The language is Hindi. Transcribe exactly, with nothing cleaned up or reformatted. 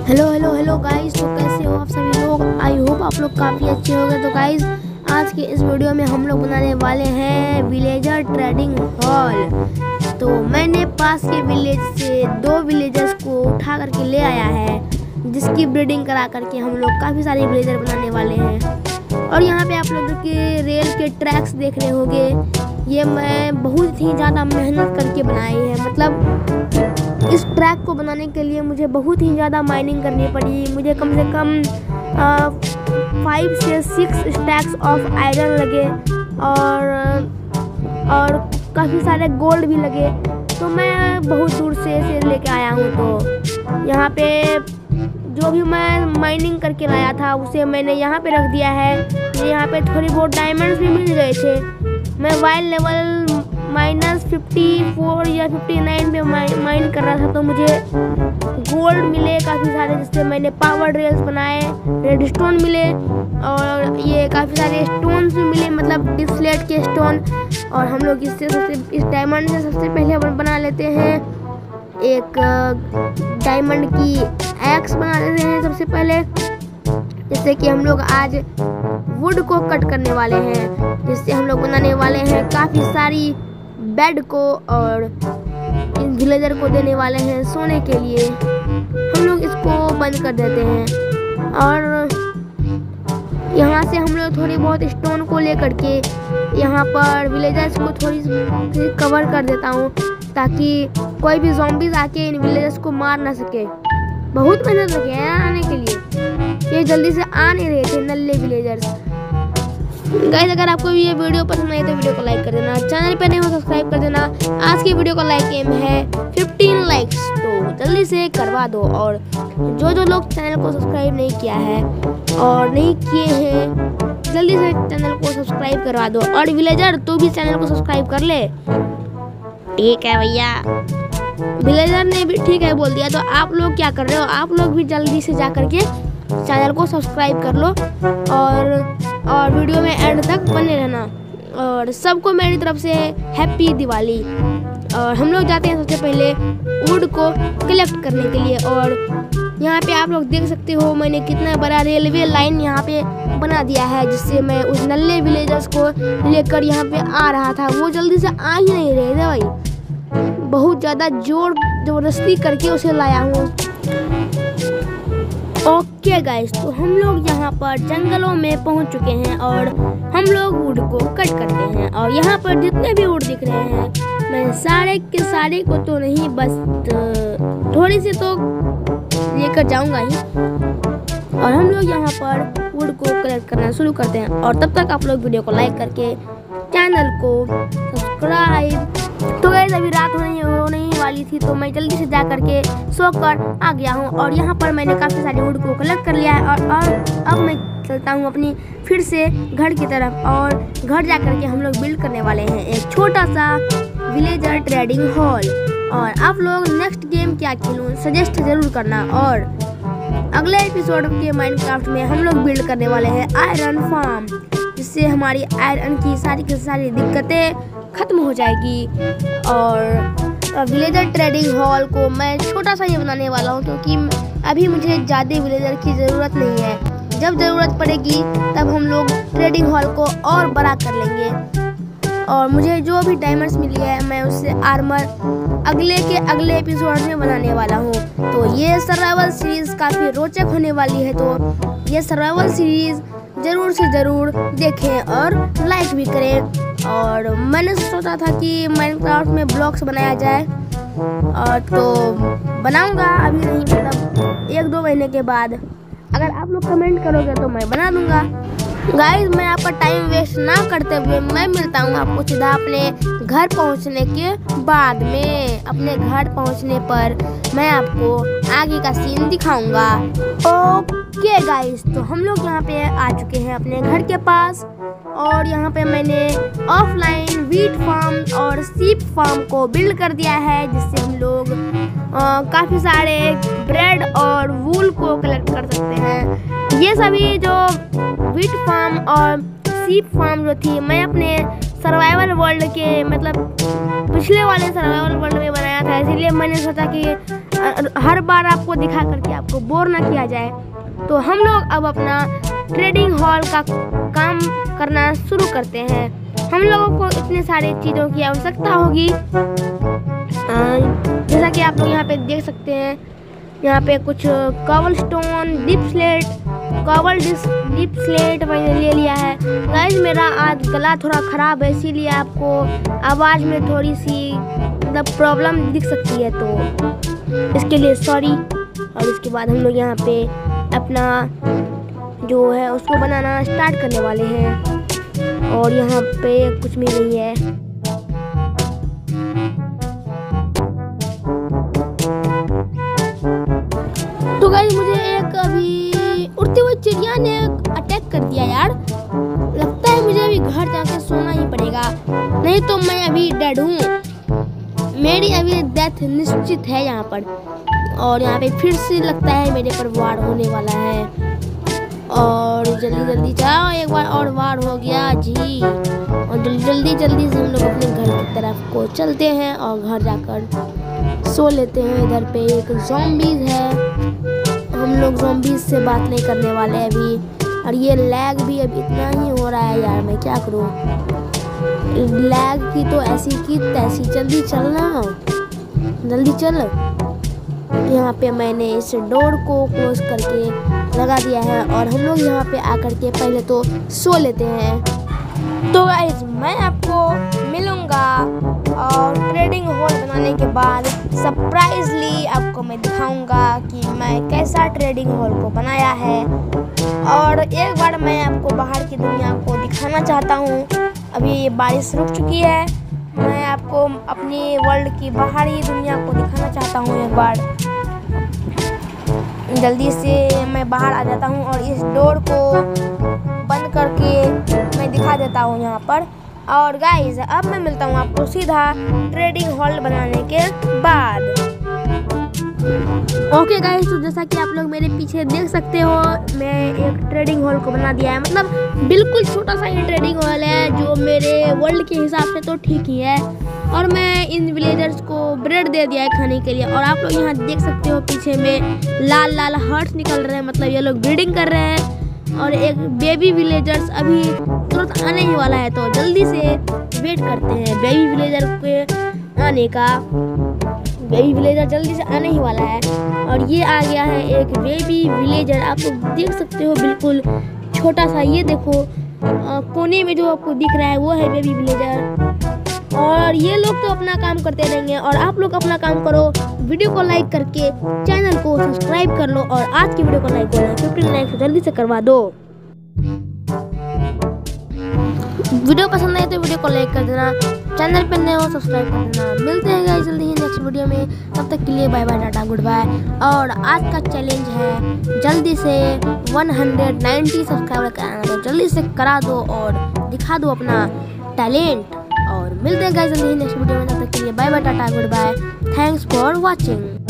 हेलो हेलो हेलो गाइस, तो कैसे हो आप सभी लोग। आई होप आप लोग काफ़ी अच्छे होंगे। तो गाइस, आज के इस वीडियो में हम लोग बनाने वाले हैं विलेजर ट्रेडिंग हॉल। तो मैंने पास के विलेज से दो विलेजर्स को उठा करके ले आया है, जिसकी ब्रीडिंग करा करके हम लोग काफ़ी सारे विलेजर बनाने वाले हैं। और यहाँ पे आप लोग के रेल के ट्रैक्स देख रहे होंगे, ये मैं बहुत ही ज़्यादा मेहनत करके बनाई है। मतलब इस ट्रैक को बनाने के लिए मुझे बहुत ही ज़्यादा माइनिंग करनी पड़ी। मुझे कम से कम फाइव से सिक्स स्टैक्स ऑफ आयरन लगे और और काफ़ी सारे गोल्ड भी लगे। तो मैं बहुत दूर से इसे लेके आया हूँ। तो यहाँ पे जो भी मैं माइनिंग करके लाया था उसे मैंने यहाँ पे रख दिया है। यहाँ पे थोड़ी बहुत डायमंड्स भी मिल गए थे। मैं वाइल्ड लेवल माइनस फिफ्टी फोर या फिफ्टी नाइन पे माइन कर रहा था, तो मुझे गोल्ड मिले काफ़ी सारे, जिससे मैंने पावर रेल्स बनाए। रेड स्टोन मिले और ये काफ़ी सारे स्टोन्स भी मिले, मतलब डिस्लेट के स्टोन। और हम लोग इससे सबसे इस डायमंड से सबसे पहले बना लेते हैं एक डायमंड की एक्स बना लेते हैं सबसे पहले, जिससे कि हम लोग आज वुड को कट करने वाले हैं, जिससे हम लोग बनाने वाले हैं काफ़ी सारी बेड को और इन विलेजर को देने वाले हैं सोने के लिए। हम लोग इसको बंद कर देते हैं और यहाँ से हम लोग थोड़ी बहुत स्टोन को लेकर के यहाँ पर विलेजर्स को थोड़ी कवर कर देता हूँ, ताकि कोई भी ज़ॉम्बीज़ आके इन विलेजर्स को मार ना सके। बहुत मेहनत लगे हैं आने के लिए, ये जल्दी से आ नहीं रहे थे नल्ले विलेजर्स। गाइस, अगर आपको ये वीडियो पसंद आई तो वीडियो को लाइक कर देना, चैनल पे नहीं हो सब्सक्राइब कर देना। आज की वीडियो का लाइक एम है फिफ्टीन लाइक्स, तो जल्दी से करवा दो। और जो जो लोग चैनल को सब्सक्राइब नहीं किया है और नहीं किए हैं, जल्दी से चैनल को सब्सक्राइब करवा दो। और विलेजर तू भी चैनल को सब्सक्राइब कर ले। ठीक है भैया, विलेजर ने भी ठीक है बोल दिया। तो आप लोग क्या कर रहे हो, आप लोग भी जल्दी से जा करके चैनल को सब्सक्राइब कर लो और और वीडियो में एंड तक बने रहना। और सबको मेरी तरफ से हैप्पी दिवाली। और हम लोग जाते हैं सबसे पहले वुड को कलेक्ट करने के लिए। और यहाँ पे आप लोग देख सकते हो मैंने कितना बड़ा रेलवे लाइन यहाँ पे बना दिया है, जिससे मैं उस नल्ले विलेजर्स को लेकर यहाँ पे आ रहा था। वो जल्दी से आ ही नहीं रहे थे भाई, बहुत ज़्यादा जोर जबरदस्ती करके उसे लाया हूँ। ओके गाइस, तो हम लोग यहाँ पर जंगलों में पहुँच चुके हैं और हम लोग वुड को कट करते हैं। और यहाँ पर जितने भी वुड दिख रहे हैं, मैं सारे के सारे को तो नहीं, बस थोड़ी सी तो लेकर जाऊंगा ही। और हम लोग यहाँ पर वुड को कलेक्ट करना शुरू करते हैं। और तब तक आप लोग वीडियो को लाइक करके चैनल को सब्सक्राइब। तो गाइस, अभी रात होने होने ही वाली थी, तो मैं जल्दी से जा करके सो कर आ गया हूँ। और यहाँ पर मैंने काफ़ी सारे वुड को कलेक्ट कर लिया है। और, और अब मैं चलता हूँ अपनी फिर से घर की तरफ। और घर जा करके हम लोग बिल्ड करने वाले हैं एक छोटा सा विलेजर ट्रेडिंग हॉल। और आप लोग नेक्स्ट गेम क्या खेलूँ सजेस्ट जरूर करना। और अगले एपिसोड के माइनक्राफ्ट में हम लोग बिल्ड करने वाले हैं आयरन फार्म, जिससे हमारी आयरन की सारी की सारी दिक्कतें खत्म हो जाएगी। और विलेजर ट्रेडिंग हॉल को मैं छोटा सा ही बनाने वाला हूँ, क्योंकि अभी मुझे ज़्यादा विलेजर की ज़रूरत नहीं है। जब ज़रूरत पड़ेगी तब हम लोग ट्रेडिंग हॉल को और बड़ा कर लेंगे। और मुझे जो भी डायमंड्स मिली है, मैं उससे आर्मर अगले के अगले एपिसोड में बनाने वाला हूँ। तो ये सर्वाइवल सीरीज़ काफ़ी रोचक होने वाली है, तो ये सर्वाइवल सीरीज़ ज़रूर से ज़रूर देखें और लाइक भी करें। और मैंने सोचा था कि माइनक्राफ्ट में ब्लॉक्स बनाया जाए, और तो बनाऊंगा, अभी नहीं, मतलब एक दो महीने के बाद। अगर आप लोग कमेंट करोगे तो मैं बना दूंगा। गाइस, मैं आपका टाइम वेस्ट ना करते हुए मैं मिलता हूँ आपको सीधा अपने घर पहुँचने के बाद में। अपने घर पहुँचने पर मैं आपको आगे का सीन दिखाऊंगा। ओके गाइस, तो हम लोग यहाँ पे आ चुके हैं अपने घर के पास। और यहाँ पे मैंने ऑफलाइन वीट फार्म और सीप फार्म को बिल्ड कर दिया है, जिससे हम लोग काफ़ी सारे ब्रेड और वूल को कलेक्ट कर सकते हैं। ये सभी जो वीट फार्म और सीप फार्म जो थी, मैं अपने सर्वाइवल वर्ल्ड के मतलब पिछले वाले सर्वाइवल वर्ल्ड में बनाया था, इसीलिए मैंने सोचा कि हर बार आपको दिखा करके आपको बोर ना किया जाए, तो हम लोग अब अपना ट्रेडिंग हॉल का काम करना शुरू करते हैं। हम लोगों को इतने सारे चीज़ों की आवश्यकता होगी, जैसा कि आप लोग यहाँ पे देख सकते हैं। यहाँ पे कुछ cobblestone, deepslate, cobble deepslate मैंने ले लिया है। गाइस मेरा आज गला थोड़ा ख़राब है, इसीलिए आपको आवाज़ में थोड़ी सी मतलब प्रॉब्लम दिख सकती है, तो इसके लिए सॉरी। और इसके बाद हम लोग यहाँ पे अपना जो है उसको बनाना स्टार्ट करने वाले हैं। और यहाँ पे कुछ भी नहीं है। तो गाइस मुझे एक अभी उड़ती हुई चिड़िया ने अटैक कर दिया यार। लगता है मुझे अभी घर जाके सोना ही पड़ेगा, नहीं तो मैं अभी डेड हूँ। मेरी अभी डेथ निश्चित है यहाँ पर। और यहाँ पे फिर से लगता है मेरे पर वार होने वाला है। और जल्दी जल्दी जाओ, एक बार और वार हो गया जी। और जल्दी जल्दी जल्दी से हम लोग अपने घर की तरफ को चलते हैं और घर जाकर सो लेते हैं। इधर पे एक ज़ॉम्बीज़ है, हम लोग ज़ॉम्बीज़ से बात नहीं करने वाले अभी। और ये लैग भी अब इतना ही हो रहा है यार, मैं क्या करूँ। लैग की तो ऐसी की तैसी, जल्दी चलना, जल्दी चल। यहाँ पे मैंने इस डोर को क्लोज करके लगा दिया है और हम लोग यहाँ पे आकर के पहले तो सो लेते हैं। तो गाइस मैं आपको मिलूँगा और ट्रेडिंग हॉल बनाने के बाद सरप्राइजली आपको मैं दिखाऊंगा कि मैं कैसा ट्रेडिंग हॉल को बनाया है। और एक बार मैं आपको बाहर की दुनिया को दिखाना चाहता हूँ। अभी ये बारिश रुक चुकी है, मैं आपको अपनी वर्ल्ड की बाहरी दुनिया को दिखाना चाहता हूँ। एक बार जल्दी से मैं बाहर आ जाता हूँ और इस डोर को बंद करके मैं दिखा देता हूँ यहाँ पर। और गाइस अब मैं मिलता हूँ आपको सीधा ट्रेडिंग हॉल बनाने के बाद। ओके गाइस, तो जैसा कि आप लोग मेरे पीछे देख सकते हो, मैं एक ट्रेडिंग हॉल को बना दिया है। मतलब बिल्कुल छोटा सा ये ट्रेडिंग हॉल है, जो मेरे वर्ल्ड के हिसाब से तो ठीक ही है। और मैं इन विलेजर्स को ब्रेड दे दिया है खाने के लिए। और आप लोग यहाँ देख सकते हो पीछे में लाल लाल हार्ट्स निकल रहे हैं, मतलब ये लोग ब्रीडिंग कर रहे हैं। और एक बेबी विलेजर्स अभी तुरंत आने ही वाला है, तो जल्दी से वेट करते हैं बेबी विलेजर के आने का। बेबी विलेजर जल्दी से आने ही वाला है। और ये आ गया है एक बेबी विलेजर, आप लोग देख सकते हो, बिल्कुल छोटा सा। ये देखो आ, कोने में जो आपको दिख रहा है वो है बेबी विलेजर। और ये लोग तो अपना काम करते रहेंगे और आप लोग अपना काम करो। वीडियो को लाइक करके चैनल को सब्सक्राइब कर लो। और आज की वीडियो को लाइक करना फिफ्टीन लाइक जल्दी से करवा दो। वीडियो पसंद आए तो वीडियो को लाइक कर देना, चैनल पे नए हो सब्सक्राइब कर देना। मिलते हैं गाइस जल्दी ही नेक्स्ट वीडियो में, तब तक के लिए bye bye, tata, goodbye. और आज का चैलेंज है जल्दी से वन हंड्रेड नाइंटी सब्सक्राइबर कराना, तो जल्दी से करा दो और दिखा दो अपना टैलेंट। और मिलते हैं गाइस जल्दी ही नेक्स्ट वीडियो में, तब तक के लिए bye bye, tata, goodbye, thanks for watching.